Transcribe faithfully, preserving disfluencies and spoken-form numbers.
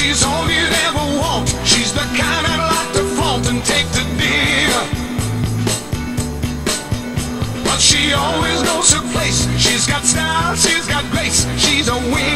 She's all you'd ever want. She's the kind I'd like to flaunt and take to dinner. But she always knows her place. She's got style, she's got grace. She's a wing